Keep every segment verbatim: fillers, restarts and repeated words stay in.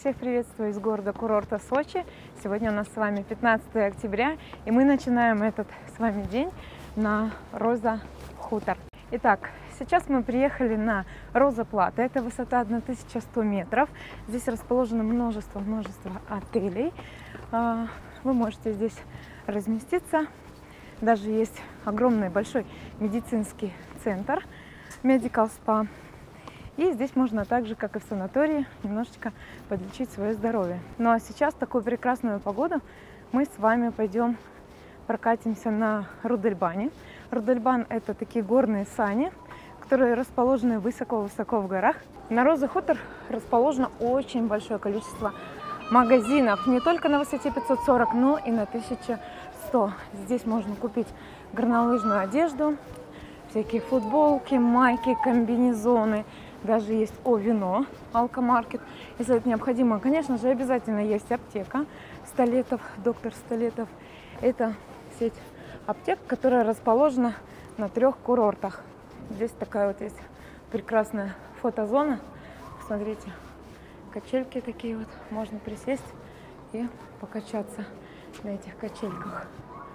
Всех приветствую из города-курорта Сочи. Сегодня у нас с вами пятнадцатое октября, и мы начинаем этот с вами день на Роза Хутор. Итак, сейчас мы приехали на Роза Плата. Это высота тысяча сто метров. Здесь расположено множество-множество отелей. Вы можете здесь разместиться. Даже есть огромный большой медицинский центр Medical Spa. И здесь можно так же, как и в санатории, немножечко подлечить свое здоровье. Ну а сейчас, в такую прекрасную погоду, мы с вами пойдем прокатимся на Рудельбане. Рудельбан – это такие горные сани, которые расположены высоко-высоко в горах. На Роза Хутор расположено очень большое количество магазинов, не только на высоте пятьсот сорок, но и на тысяча сто. Здесь можно купить горнолыжную одежду, всякие футболки, майки, комбинезоны. Даже есть о вино, алкомаркет. Если это необходимо, конечно же, обязательно есть аптека Столетов, доктор Столетов. Это сеть аптек, которая расположена на трех курортах. Здесь такая вот есть прекрасная фотозона. Посмотрите, качельки такие вот. Можно присесть и покачаться на этих качельках.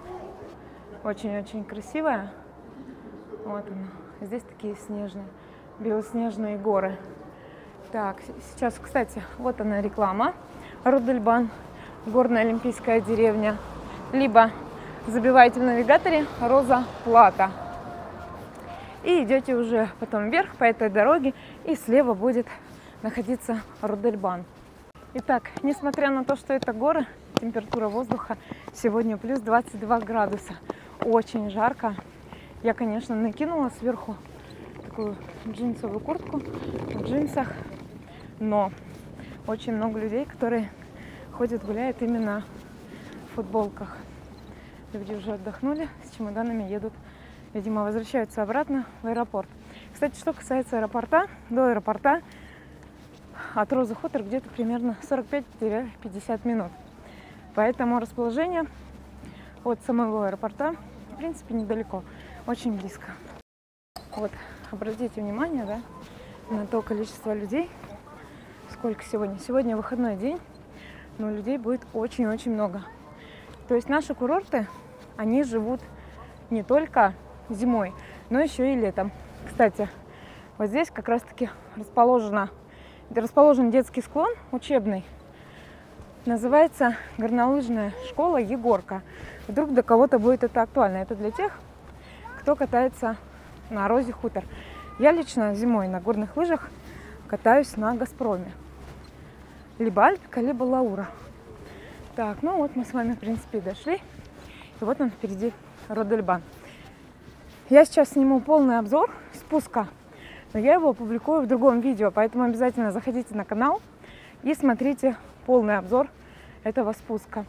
Очень-очень красивая. Вот она. Здесь такие снежные, белоснежные горы. Так, сейчас, кстати, вот она реклама. Рудельбан, горная олимпийская деревня. Либо забиваете в навигаторе Роза Плата. И идете уже потом вверх по этой дороге, и слева будет находиться Рудельбан. Итак, несмотря на то, что это горы, температура воздуха сегодня плюс двадцать два градуса. Очень жарко. Я, конечно, накинула сверху такую джинсовую куртку в джинсах, но очень много людей, которые ходят, гуляют именно в футболках. Люди уже отдохнули, с чемоданами едут, видимо, возвращаются обратно в аэропорт. Кстати, что касается аэропорта, до аэропорта от Роза Хутор где-то примерно сорок пять — пятьдесят минут. Поэтому расположение от самого аэропорта, в принципе, недалеко, очень близко. Вот, обратите внимание, да, на то количество людей, сколько сегодня. Сегодня выходной день, но людей будет очень-очень много. То есть наши курорты, они живут не только зимой, но еще и летом. Кстати, вот здесь как раз-таки расположена, расположен детский склон учебный. Называется горнолыжная школа Егорка. Вдруг для кого-то будет это актуально. Это для тех, кто катается на Розе Хутор. Я лично зимой на горных лыжах катаюсь на Газпроме. Либо Альпика, либо Лаура. Так, ну вот мы с вами, в принципе, дошли. И вот он впереди Рудельбан. Я сейчас сниму полный обзор спуска, но я его опубликую в другом видео, поэтому обязательно заходите на канал и смотрите полный обзор этого спуска.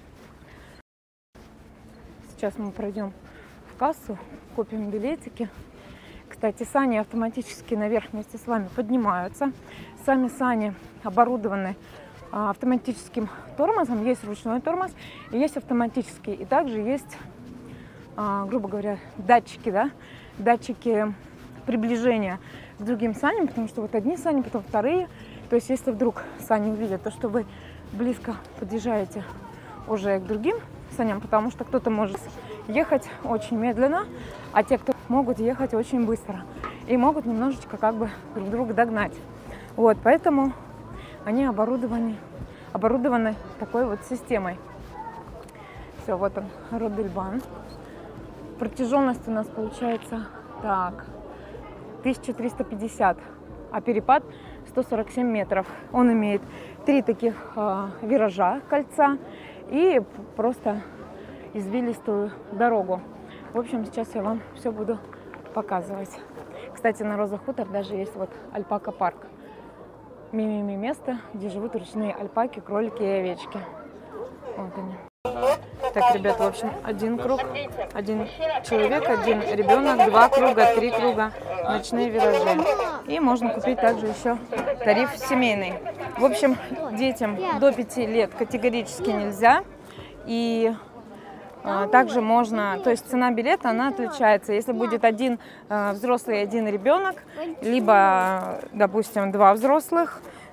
Сейчас мы пройдем в кассу, купим билетики. Кстати, сани автоматически наверх вместе с вами поднимаются. Сами сани оборудованы автоматическим тормозом. Есть ручной тормоз и есть автоматический. И также есть, грубо говоря, датчики, да? датчики приближения к другим саням, потому что вот одни сани, потом вторые. То есть, если вдруг сани увидят, то что вы близко подъезжаете уже к другим саням, потому что кто-то может ехать очень медленно, а те, кто могут ехать очень быстро и могут немножечко как бы друг друга догнать. Вот, поэтому они оборудованы, оборудованы такой вот системой. Все, вот он, Рудельбан. Протяженность у нас получается так, тысяча триста пятьдесят, а перепад сто сорок семь метров. Он имеет три таких э, виража, кольца и просто извилистую дорогу. В общем, сейчас я вам все буду показывать. Кстати, на Роза Хутор даже есть вот альпака-парк. Мимими место, где живут ручные альпаки, кролики и овечки. Вот они. Так, ребят, в общем, один круг, один человек, один ребенок, два круга, три круга, ночные виражи. И можно купить также еще тариф семейный. В общем, детям до пяти лет категорически нельзя. И а, также можно, то есть цена билета, она отличается. Если будет один а, взрослый и один ребенок, либо, допустим, два взрослых,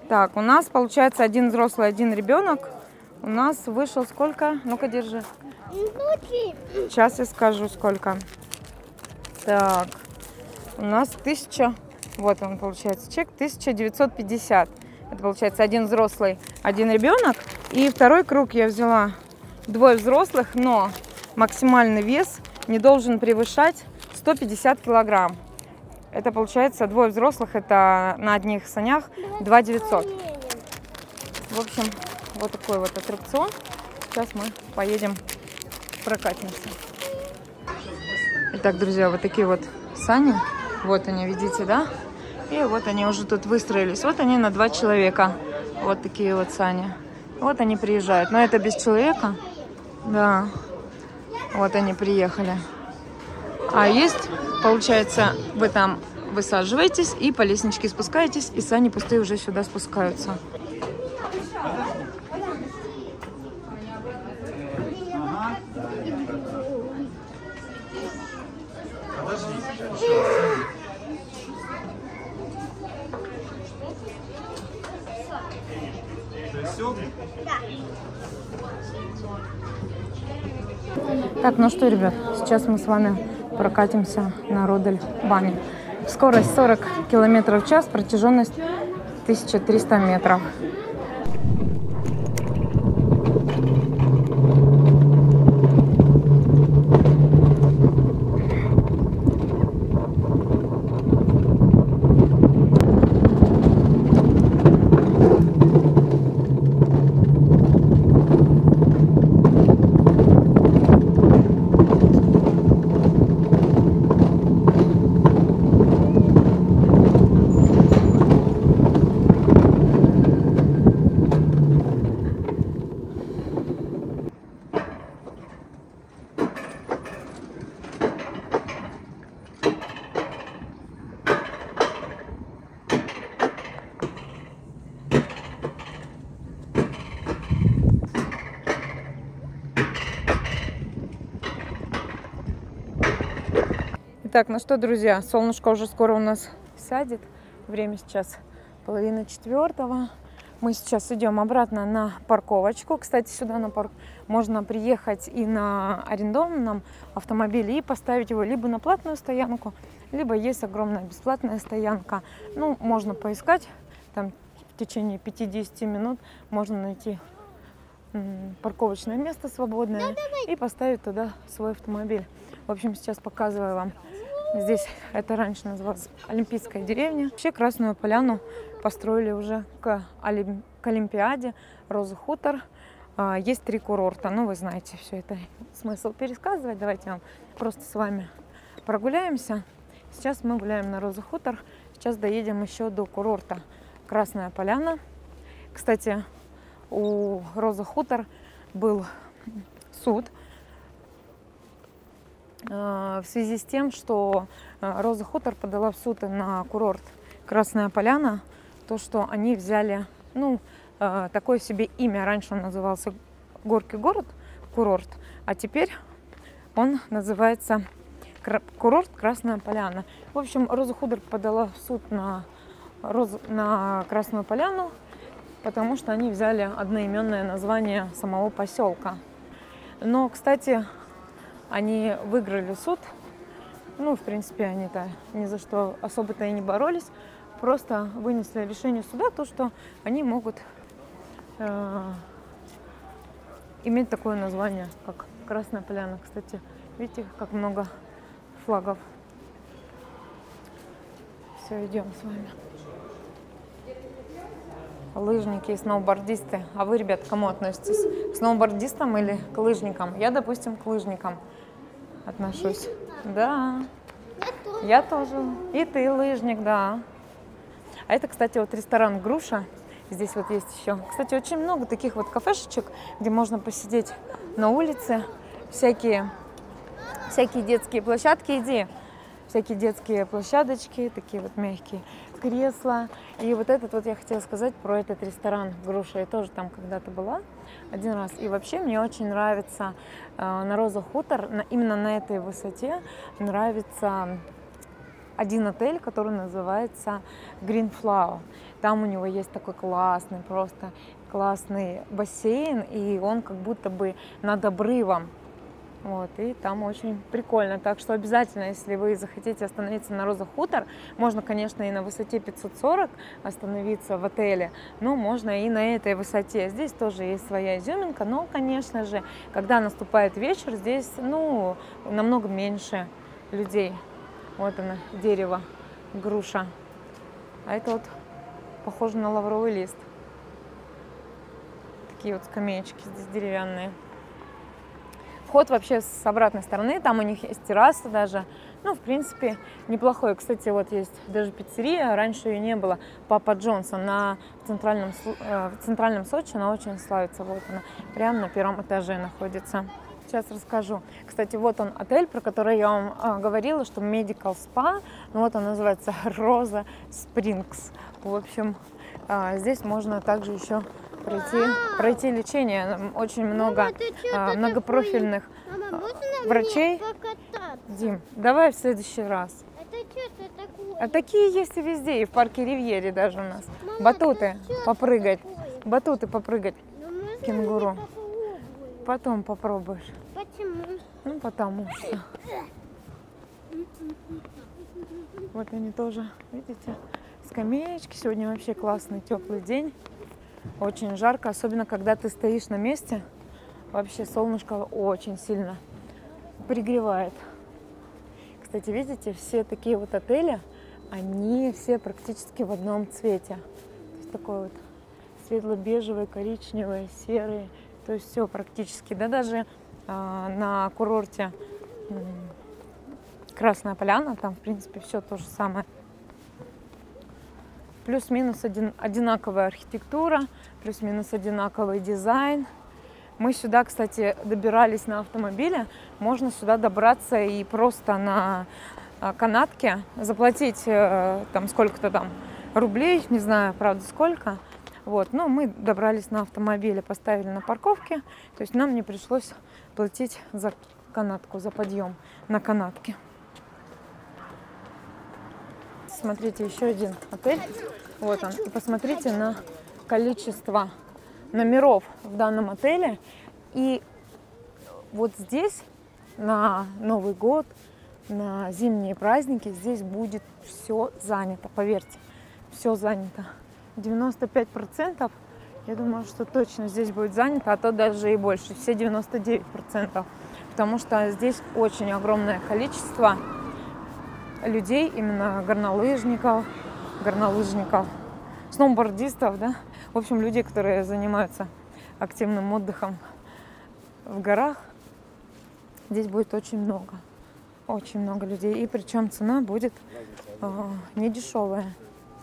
Так, у нас получается один взрослый, один ребенок. У нас вышел сколько? Ну-ка, держи. Сейчас я скажу, сколько. Так, у нас тысяча, вот он получается чек, тысяча девятьсот пятьдесят. Это получается один взрослый, один ребенок. И второй круг я взяла двое взрослых, но максимальный вес не должен превышать сто пятьдесят килограмм. Это получается двое взрослых, это на одних санях два девятьсот. В общем, вот такой вот аттракцион. Сейчас мы поедем, прокатимся. Итак, друзья, вот такие вот сани. Вот они, видите, да? И вот они уже тут выстроились. Вот они на два человека. Вот такие вот сани. Вот они приезжают. Но это без человека. Да. Вот они приехали. А есть, получается, вы там высаживаетесь и по лестничке спускаетесь, и сани пустые уже сюда спускаются. Так, ну что, ребят, сейчас мы с вами прокатимся на Родельбане. Скорость сорок километров в час, протяженность тысяча триста метров. Так, ну что, друзья, солнышко уже скоро у нас сядет. Время сейчас половина четвертого. Мы сейчас идем обратно на парковочку. Кстати, сюда на парк можно приехать и на арендованном автомобиле и поставить его либо на платную стоянку, либо есть огромная бесплатная стоянка. Ну, можно поискать, там в течение пятидесяти минут можно найти парковочное место свободное и поставить туда свой автомобиль. В общем, сейчас показываю вам. Здесь это раньше называлось Олимпийская деревня. Вообще Красную Поляну построили уже к, Олимп... к Олимпиаде, Роза Хутор. А, есть три курорта. Ну, вы знаете, все это смысл пересказывать. Давайте вам просто с вами прогуляемся. Сейчас мы гуляем на Роза Хутор. Сейчас доедем еще до курорта Красная Поляна. Кстати, у Роза Хутор был суд в связи с тем, что Роза Хутор подала в суд на курорт Красная Поляна, то, что они взяли, ну, такое себе имя. Раньше он назывался Горький город, курорт, а теперь он называется курорт Красная Поляна. В общем, Роза Хутор подала в суд на, Розу, на Красную Поляну, потому что они взяли одноименное название самого поселка. Но, кстати, они выиграли суд. Ну, в принципе, они-то ни за что особо-то и не боролись. Просто вынесли решение суда, то, что они могут э, иметь такое название, как Красная Поляна. Кстати, видите, как много флагов. Все, идем с вами. Лыжники и сноубордисты. А вы, ребят, к кому относитесь? К сноубордистам или к лыжникам? Я, допустим, к лыжникам отношусь. Да. Я тоже. И ты лыжник, да. А это, кстати, вот ресторан «Груша». Здесь вот есть еще. Кстати, очень много таких вот кафешечек, где можно посидеть на улице. Всякие, всякие детские площадки. Иди. Всякие детские площадочки, такие вот мягкие кресла. И вот этот вот я хотела сказать про этот ресторан «Груша». Я тоже там когда-то была один раз. И вообще мне очень нравится э, на Роза Хутор, на, именно на этой высоте нравится один отель, который называется Green Flower. Там у него есть такой классный, просто классный бассейн, и он как будто бы над обрывом. Вот, и там очень прикольно. Так что обязательно, если вы захотите остановиться на Роза Хутор, можно, конечно, и на высоте пятьсот сорок остановиться в отеле, но можно и на этой высоте. Здесь тоже есть своя изюминка, но, конечно же, когда наступает вечер, здесь, ну, намного меньше людей. Вот оно, дерево, груша. А это вот похоже на лавровый лист. Такие вот скамеечки здесь деревянные. Вход вообще с обратной стороны, там у них есть терраса даже. Ну, в принципе, неплохой. Кстати, вот есть даже пиццерия, раньше ее не было. Папа Джонс, она в центральном, в центральном Сочи, она очень славится. Вот она, прямо на первом этаже находится. Сейчас расскажу. Кстати, вот он отель, про который я вам а, говорила, что Medical Spa. Ну, вот он называется Роза Спрингс. В общем, а, здесь можно также еще пройти, пройти лечение. Очень много Мама, а, многопрофильных Мама, врачей. Дим, давай в следующий раз. Это что-то такое? А такие есть и везде, и в парке Ривьере даже у нас. Мама, Батуты это что попрыгать. такое? Батуты попрыгать. Ну, можно Кенгуру. мне попробовать? Потом попробуешь. Почему? Ну, потому что. Вот они тоже, видите, скамеечки. Сегодня вообще классный теплый день. Очень жарко, особенно когда ты стоишь на месте. Вообще солнышко очень сильно пригревает. Кстати, видите, все такие вот отели, они все практически в одном цвете. То есть такой вот светло-бежевый, коричневый, серый. То есть все практически. Да даже а, на курорте м, Красная Поляна, там в принципе все то же самое. Плюс-минус один, одинаковая архитектура, плюс-минус одинаковый дизайн. Мы сюда, кстати, добирались на автомобиле. Можно сюда добраться и просто на канатке заплатить там сколько-то там рублей, не знаю, правда, сколько. Вот, но мы добрались на автомобиле, поставили на парковке. То есть нам не пришлось платить за канатку, за подъем на канатке. Смотрите, еще один отель. Вот он. И посмотрите на количество номеров в данном отеле. И вот здесь на Новый год, на зимние праздники здесь будет все занято. Поверьте, все занято. девяносто пять процентов, я думаю, что точно здесь будет занято, а то даже и больше. Все девяносто девять процентов. Потому что здесь очень огромное количество людей, именно горнолыжников, горнолыжников, сноубордистов, да, в общем, людей, которые занимаются активным отдыхом в горах. Здесь будет очень много, очень много людей, и причем цена будет э, не дешевая.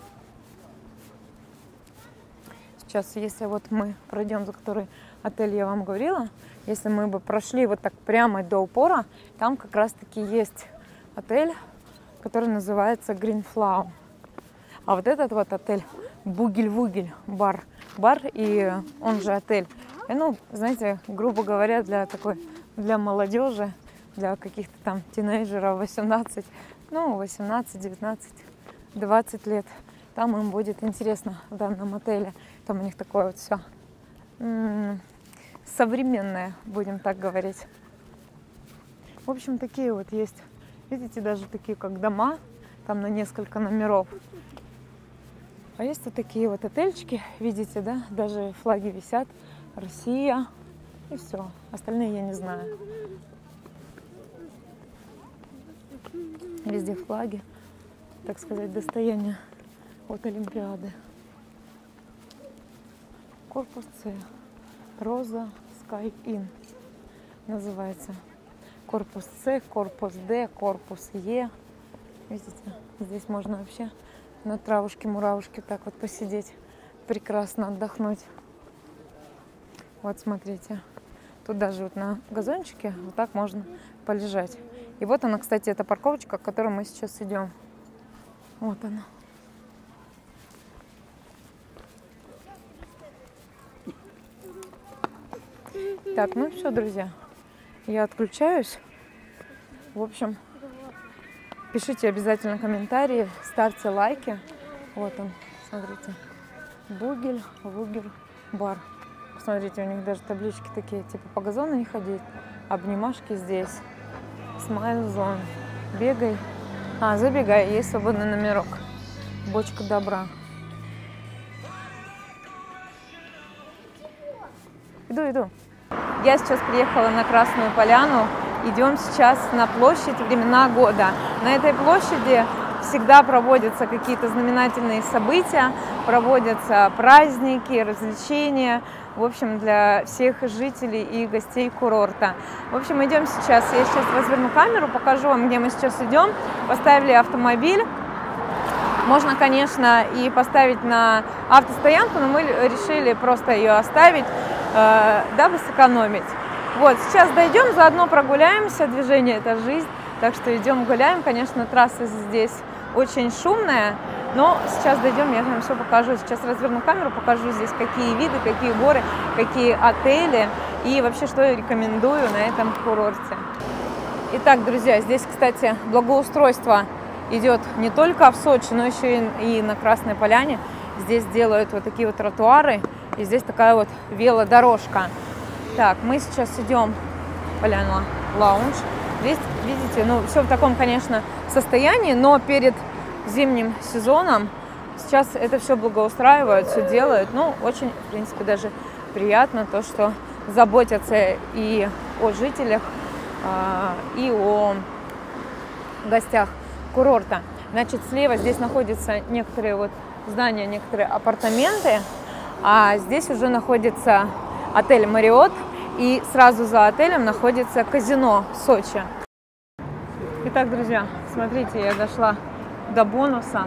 Сейчас, если вот мы пройдем, за который отель я вам говорила, если мы бы прошли вот так прямо до упора, там как раз-таки есть отель, который называется Green Flower. А вот этот вот отель Бугель-Вугель, бар. Бар и он же отель. И, ну, знаете, грубо говоря, для такой, для молодежи, для каких-то там тинейджеров восемнадцать, ну, восемнадцать, девятнадцать, двадцать лет. Там им будет интересно в данном отеле. Там у них такое вот все м-м, современное, будем так говорить. В общем, такие вот есть. Видите, даже такие, как дома, там на несколько номеров. А есть вот такие вот отельчики, видите, да, даже флаги висят, Россия, и все. Остальные я не знаю. Везде флаги, так сказать, достояние от Олимпиады. Корпус С, Роза Скай Inn называется. Корпус С, корпус Д, корпус Е. Видите, здесь можно вообще на травушке-муравушке так вот посидеть, прекрасно отдохнуть. Вот смотрите, тут даже вот на газончике вот так можно полежать. И вот она, кстати, эта парковочка, к которой мы сейчас идем. Вот она. Так, ну все, друзья. Я отключаюсь. В общем, Пишите обязательно комментарии, ставьте лайки. Вот он, смотрите. Бугель, Вугер, бар. Посмотрите, у них даже таблички такие, типа по газону не ходить. Обнимашки здесь. Смайл зон. Бегай. А, забегай, есть свободный номерок. Бочка добра. Иду, иду. Я сейчас приехала на Красную Поляну. Идем сейчас на площадь «Времена года». На этой площади всегда проводятся какие-то знаменательные события, проводятся праздники, развлечения, в общем, для всех жителей и гостей курорта. В общем, идем сейчас, я сейчас разверну камеру, покажу вам, где мы сейчас идем. Поставили автомобиль. Можно, конечно, и поставить на автостоянку, но мы решили просто ее оставить, э, дабы сэкономить. Вот, сейчас дойдем, заодно прогуляемся, движение – это жизнь, так что идем гуляем. Конечно, трасса здесь очень шумная, но сейчас дойдем, я вам все покажу. Сейчас разверну камеру, покажу здесь, какие виды, какие горы, какие отели и вообще, что я рекомендую на этом курорте. Итак, друзья, здесь, кстати, благоустройство идет не только в Сочи, но еще и на Красной Поляне. Здесь делают вот такие вот тротуары, и здесь такая вот велодорожка. Так, мы сейчас идем в Поляну лаунж. Здесь, видите, ну, все в таком, конечно, состоянии, но перед зимним сезоном сейчас это все благоустраивают, все делают. Ну, очень, в принципе, даже приятно то, что заботятся и о жителях, и о гостях курорта. Значит, слева здесь находятся некоторые вот здания, некоторые апартаменты, а здесь уже находится отель Marriott, и сразу за отелем находится казино Сочи. Итак, друзья, смотрите, я дошла до бонуса.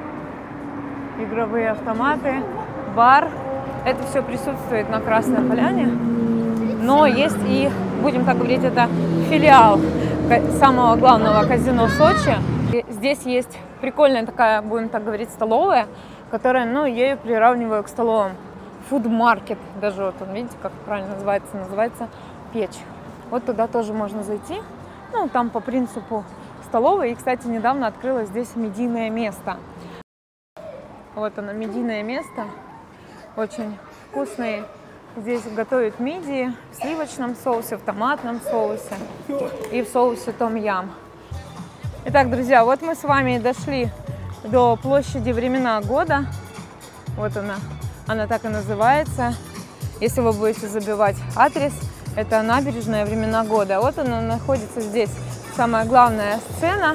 Игровые автоматы, бар. Это все присутствует на Красной Поляне. Но есть и, будем так говорить, это филиал самого главного казино Сочи. И здесь есть прикольная такая, будем так говорить, столовая, которая, ну, я ее приравниваю к столовым. Фуд-маркет, даже вот он, видите, как правильно называется, называется печь. Вот туда тоже можно зайти, ну, там по принципу столовой. И, кстати, недавно открылось здесь медийное место. Вот оно, медийное место, очень вкусные. Здесь готовят мидии в сливочном соусе, в томатном соусе и в соусе том-ям. Итак, друзья, вот мы с вами дошли до площади «Времена года». Вот она. Она так и называется. Если вы будете забивать адрес, это набережная «Времена года». Вот она находится здесь. Самая главная сцена.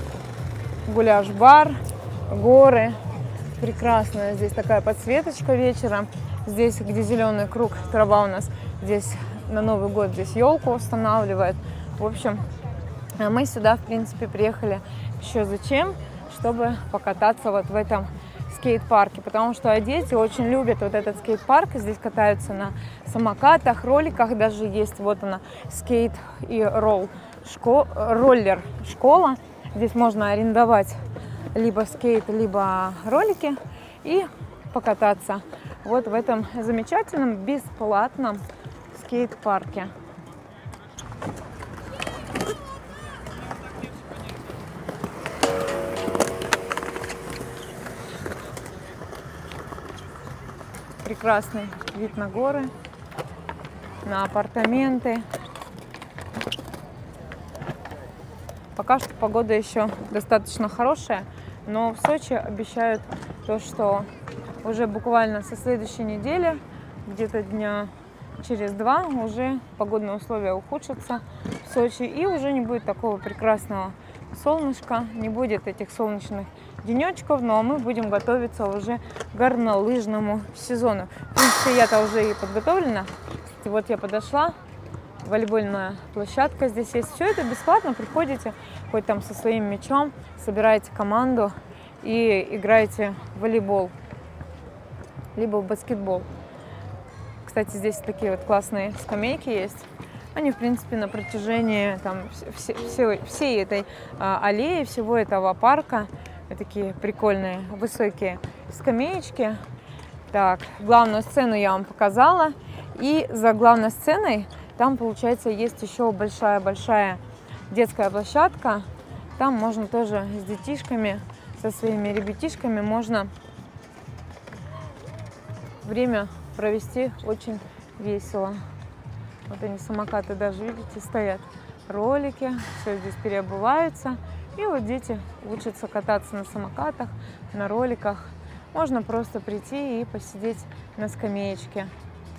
Гуляш-бар, горы. Прекрасная здесь такая подсветочка вечером. Здесь, где зеленый круг, трава у нас. Здесь на Новый год здесь елку устанавливают. В общем, мы сюда, в принципе, приехали еще зачем? Чтобы покататься вот в этом скейт-парке, потому что дети очень любят вот этот скейт-парк. Здесь катаются на самокатах, роликах, даже есть вот она скейт и ролл, шко, роллер школа. Здесь можно арендовать либо скейт, либо ролики и покататься вот в этом замечательном бесплатном скейт-парке. Прекрасный вид на горы, на апартаменты. Пока что погода еще достаточно хорошая, но в Сочи обещают то, что уже буквально со следующей недели, где-то дня через два, уже погодные условия ухудшатся в Сочи, и уже не будет такого прекрасного солнышка, не будет этих солнечных денечков, но мы будем готовиться уже к горнолыжному сезону. В принципе, я-то уже и подготовлена. Кстати, вот я подошла, волейбольная площадка здесь есть. Все это бесплатно, приходите, хоть там со своим мячом, собираете команду и играете в волейбол, либо в баскетбол. Кстати, здесь такие вот классные скамейки есть. Они, в принципе, на протяжении там, все, все, всей этой а, аллеи, всего этого парка, такие прикольные высокие скамеечки. Так, главную сцену я вам показала. И за главной сценой там, получается, есть еще большая-большая детская площадка. Там можно тоже с детишками, со своими ребятишками можно время провести очень весело. Вот они, самокаты даже, видите, стоят. Ролики, все здесь переобуваются. И вот дети учатся кататься на самокатах, на роликах. Можно просто прийти и посидеть на скамеечке.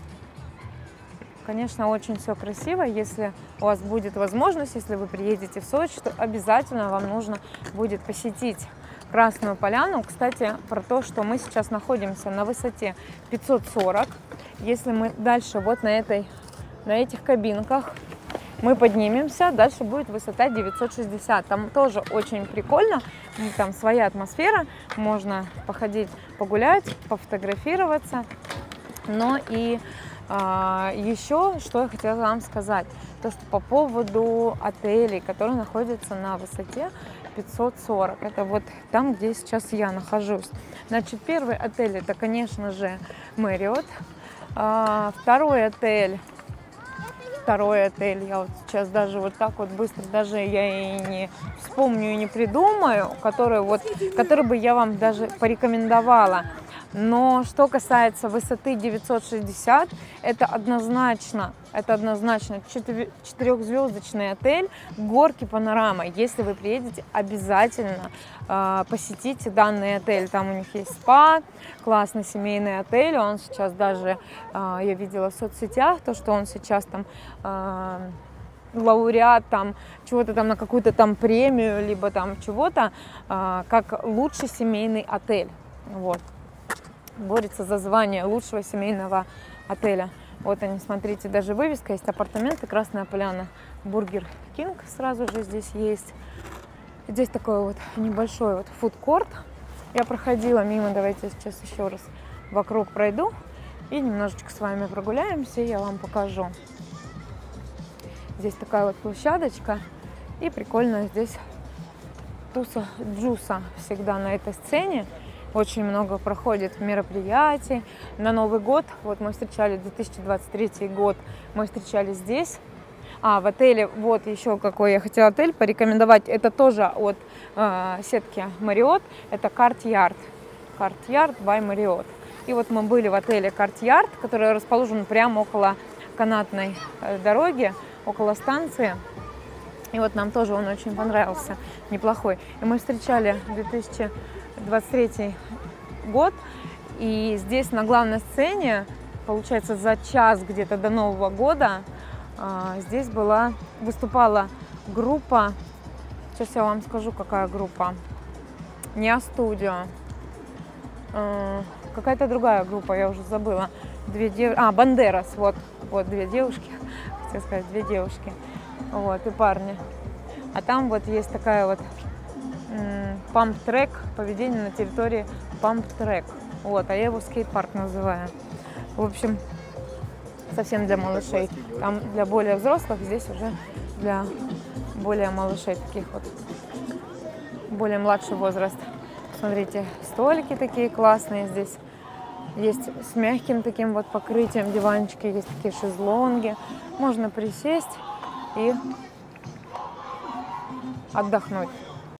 Конечно, очень все красиво. Если у вас будет возможность, если вы приедете в Сочи, то обязательно вам нужно будет посетить Красную Поляну. Кстати, про то, что мы сейчас находимся на высоте пятьсот сорок. Если мы дальше вот на, этой, на этих кабинках мы поднимемся, дальше будет высота девятьсот шестьдесят. Там тоже очень прикольно, там своя атмосфера, можно походить, погулять, пофотографироваться. Но и а, еще, что я хотела вам сказать, то, что по поводу отелей, которые находятся на высоте пятьсот сорок, это вот там, где сейчас я нахожусь. Значит, первый отель, это, конечно же, Marriott. А, второй отель, второй отель, я вот сейчас даже вот так вот быстро, даже я и не вспомню, и не придумаю, который, вот, который бы я вам даже порекомендовала. Но что касается высоты девятьсот шестьдесят, это однозначно, это однозначно четырехзвездочный отель, горки панорама. Если вы приедете, обязательно э, посетите данный отель. Там у них есть спа, классный семейный отель. Он сейчас даже, э, я видела в соцсетях, то, что он сейчас там э, лауреат там чего-то там на какую-то там премию, либо там чего-то, э, как лучший семейный отель. Вот. Борется за звание лучшего семейного отеля. Вот они, смотрите, даже вывеска есть, апартаменты Красная Поляна, Бургер Кинг сразу же здесь есть. Здесь такой вот небольшой вот фудкорт. Я проходила мимо, давайте сейчас еще раз вокруг пройду и немножечко с вами прогуляемся, и я вам покажу. Здесь такая вот площадочка, и прикольно здесь туса джуса всегда на этой сцене. Очень много проходит мероприятий. На Новый год, вот мы встречали две тысячи двадцать третий год, мы встречали здесь. А, в отеле, вот еще какой я хотела отель порекомендовать, это тоже от э, сетки Marriott, это Courtyard. Courtyard by Marriott. И вот мы были в отеле Courtyard, который расположен прямо около канатной дороги, около станции. И вот нам тоже он очень понравился, неплохой. И мы встречали две тысячи двадцать третий год, и здесь на главной сцене, получается, за час где-то до Нового года, здесь была, выступала группа, сейчас я вам скажу, какая группа, не А-студио, какая-то другая группа, я уже забыла, две дев... а, Бандерас, вот, вот две девушки, хотела сказать, две девушки, вот, и парни, а там вот есть такая вот памп-трек, поведение на территории памп-трек. Вот, а я его скейт-парк называю. В общем, совсем для малышей. Там для более взрослых, здесь уже для более малышей, таких вот, более младший возраст. Смотрите, столики такие классные здесь. Есть с мягким таким вот покрытием диванчики, есть такие шезлонги. Можно присесть и отдохнуть.